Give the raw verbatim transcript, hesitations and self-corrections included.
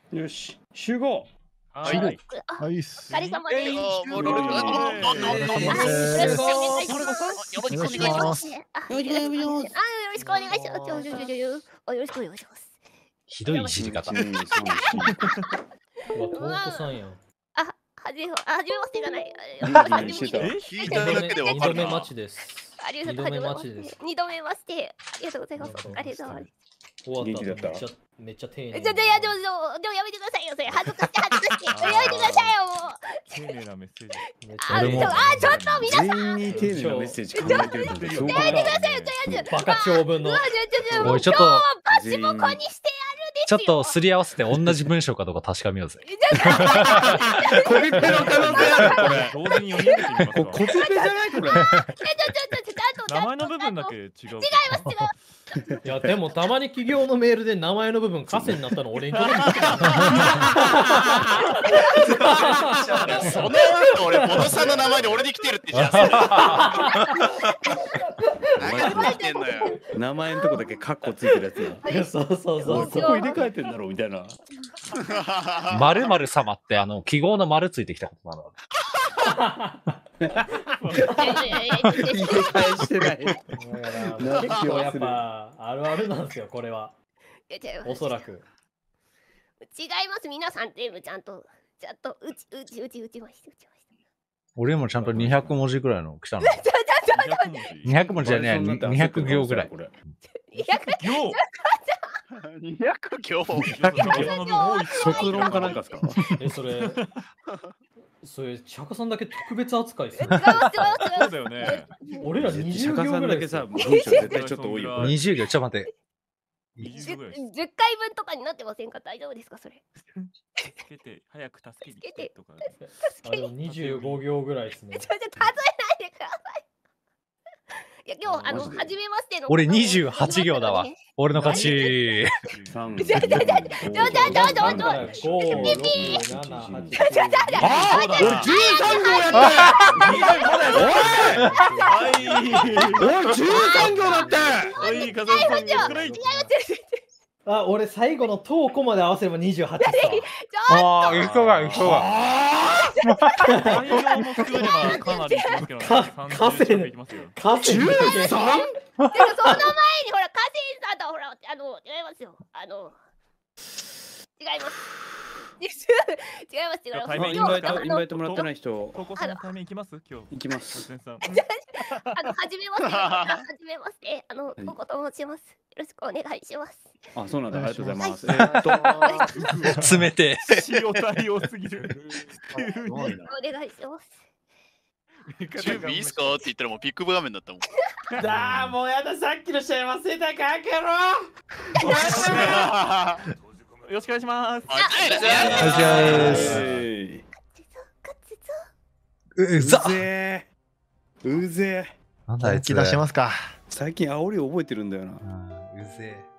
よし、集合。 はい。 はい。お疲れ様です。 もうロールがどんどんどんどんどん。よろしくお願いします。 よろしくお願いします。あ、よろしくお願いします。よろしくお願いします。 ひどいいじり方。 わ、トーコさんやん。 あ、はじめ、あ、はじめましてじゃない。 聞いただけでわかるな。 二度目待ちです。 二度目待ちです。二度目まして、ありがとうございます。ありがとうございます。 終わっためっちゃめっちゃ丁寧。 じゃじゃやでもでもやめてくださいよそれ恥ずかしい恥ずかしいやめてくださいよもう。 丁寧なメッセージ。 あ、あ、ちょっと皆さん。 全員に丁寧なメッセージ考えてるってそうか。 やめてくださいよとりあえず。 バカ長文の。 おいちょっとパチモコにしてちょっとすり合わせて同じ文章かどうか確かめようぜ。 コピペの可能性あるこれ。 同時に読み上げてみますか。 コピペじゃないこれ。 えちょちょちょちゃんと名前の部分だけ違う。 違います違います。 いやでもたまに企業のメールで名前の部分カセになったの俺に届いてる。 その俺ボドさんの名前で俺に来てるってじゃん。何が来てんのよ。 名前のとこだけカッコついてるやついやそうそうそうここ入れ替えてんだろみたいな。 まるまる様ってあの記号の丸ついてきたことなの。 入れ替えしてない。 結構やっぱあるあるなんですよこれは。おそらく。 違います皆さん全部ちゃんとちゃんとうちうちうちうちましてうちまして。 俺もちゃんとにひゃく文字ぐらいの来たの。にひゃく文字じゃねえにひゃく行ぐらい。 にひゃく行。 にひゃく行。 卒論かなんかですか。 えそれ。それ、チャカさんだけ特別扱いする。 そうだよね。 俺らにじゅう行ぐらいでさ、 文章絶対ちょっと多いよ。 にじゅう行、ちょっと待って。 じゅっかいぶんとかになってませんか大丈夫ですかそれ。 助けて、早く助けに来てとか。 あ、でもにじゅうご行ぐらいですね。 ちょっと数えないでください。いや、今日、あの、初めましての。 俺にじゅうはち行だわ。俺の勝ち。 三。ちょちょちょちょちょちょちょ。 五、六、七、八。 あ、俺十三行やった。おい、おい、十三行だって。 おい、風間さん。 あ、俺最後のトーコまで合わせればにじゅうはちです。 ああ、一緒が一緒が。 最後の数ではかなりいきますけどね。 稼い稼い十三？でもその前にほら、カセンさんとほら、あの、違いますよ。あの、違います。違います違います。 インバイトインバイトもらってない人。 高校生の対面行きます今日。 行きます。 あの、はじめまして。はじめまして。あの、ココと申します。よろしくお願いします。 あ、そうなんだ。ありがとうございます。えっと、冷て。 塩対応すぎる。 お願いします。 準備いいっすかって言ったらもうピックアップ画面だったもん。 だあ、もうやだ、さっきの試合忘れたかけろ。 よろしくお願いします。 お願いします。うざえ。うぜえ。 なんだあいつ。 気出しますか。 最近煽り覚えてるんだよな。 うぜえ。